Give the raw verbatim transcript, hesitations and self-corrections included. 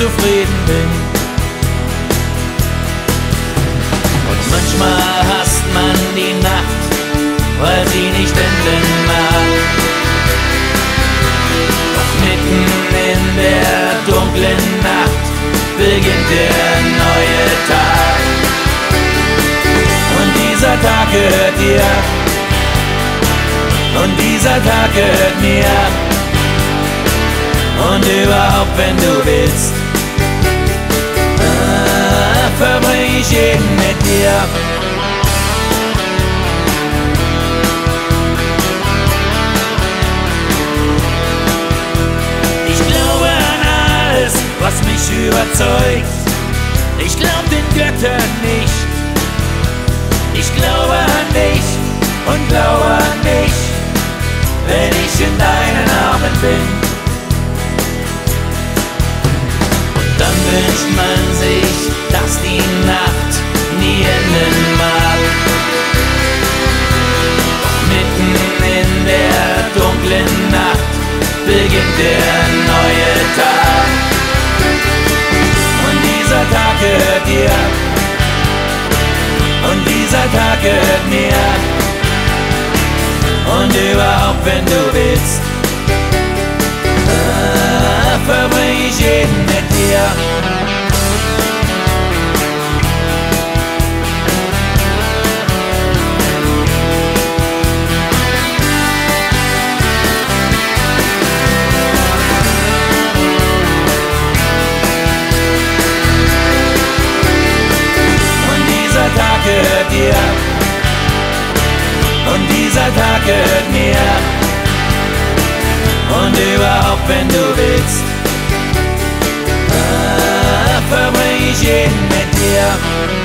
zufrieden bin. Und manchmal hasst man die Nacht, weil sie nicht enden mag. Doch mitten in der dunklen Nacht beginnt der neue Tag. Und dieser Tag gehört dir, und dieser Tag gehört mir. Und überhaupt, wenn du willst, äh, verbring ich jeden mit dir. Ich glaube an alles, was mich überzeugt. Ich glaub den Göttern nicht. Ich glaube an dich und glaube an dich, wenn ich in deinen Armen bin. Und dann wünscht man sich, dass die Nacht nie enden mag. Doch mitten in der dunklen Nacht beginnt der neue Tag. Und dieser Tag gehört dir, und dieser Tag gehört mir. Und überhaupt, wenn du willst, äh, verbring ich jeden mit dir. Und dieser Tag gehört dir, und dieser Tag gehört mir. Und überhaupt, wenn du willst, äh, verbring ich jeden mit dir.